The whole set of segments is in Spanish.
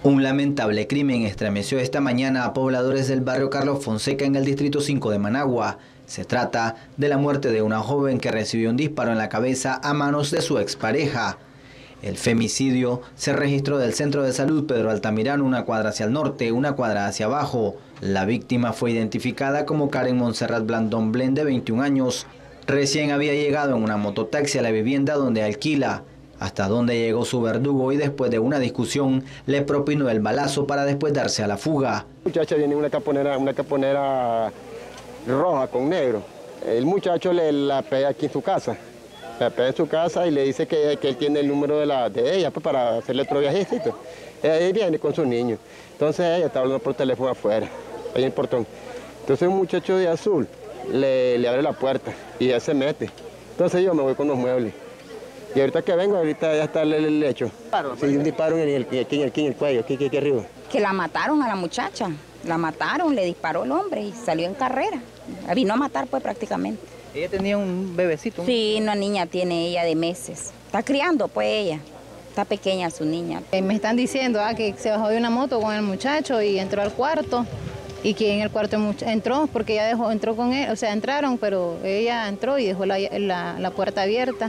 Un lamentable crimen estremeció esta mañana a pobladores del barrio Carlos Fonseca en el distrito 5 de Managua. Se trata de la muerte de una joven que recibió un disparo en la cabeza a manos de su expareja. El femicidio se registró del centro de salud Pedro Altamirano, una cuadra hacia el norte, una cuadra hacia abajo. La víctima fue identificada como Karen Montserrat Blandón Blen, de 21 años. Recién había llegado en una mototaxi a la vivienda donde alquila, hasta donde llegó su verdugo y después de una discusión le propinó el balazo para después darse a la fuga. La muchacha viene en una caponera roja con negro. El muchacho la pega aquí en su casa. La pega en su casa y le dice que él tiene el número de ella pues, para hacerle otro viajecito. Ella viene con su niño. Entonces ella está hablando por teléfono afuera, ahí en el portón. Entonces un muchacho de azul le abre la puerta y ella se mete. Entonces yo me voy con los muebles. Y ahorita que vengo, ahorita ya está el lecho. Sí, un disparo aquí en el cuello, aquí arriba. Que la mataron a la muchacha. La mataron, le disparó el hombre y salió en carrera. La vino a matar pues prácticamente. ¿Ella tenía un bebecito? Sí, una niña tiene ella de meses. Está criando pues ella. Está pequeña su niña. Me están diciendo que se bajó de una moto con el muchacho y entró al cuarto. Y que en el cuarto entró porque ella entró con él, o sea, entraron, pero ella entró y dejó la puerta abierta.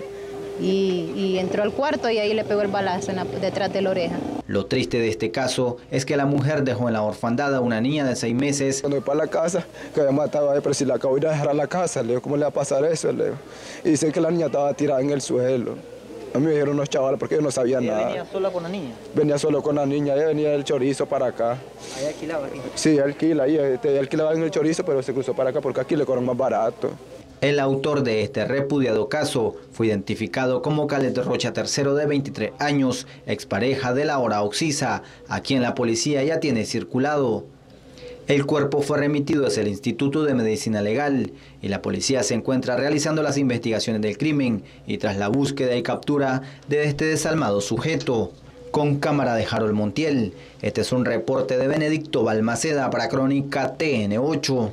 Y entró al cuarto y ahí le pegó el balazo detrás de la oreja. Lo triste de este caso es que la mujer dejó en la orfandad a una niña de 6 meses. Cuando voy para la casa, que había matado a él, pero si la acabo de ir a dejar a la casa, le digo, ¿cómo le va a pasar eso? Le digo. Y dicen que la niña estaba tirada en el suelo. A mí me dijeron unos chavales porque yo no sabía nada. ¿Venía sola con la niña? Venía solo con la niña, ella venía del Chorizo para acá. ¿Ahí alquilaba aquí? Sí, alquila, alquilaba en el Chorizo, pero se cruzó para acá porque aquí le cobran más barato. El autor de este repudiado caso fue identificado como Calet Rocha III, de 23 años, expareja de la hora Oxisa, a quien la policía ya tiene circulado. El cuerpo fue remitido hacia el Instituto de Medicina Legal y la policía se encuentra realizando las investigaciones del crimen y tras la búsqueda y captura de este desalmado sujeto. Con cámara de Harold Montiel, este es un reporte de Benedicto Balmaceda para Crónica TN8.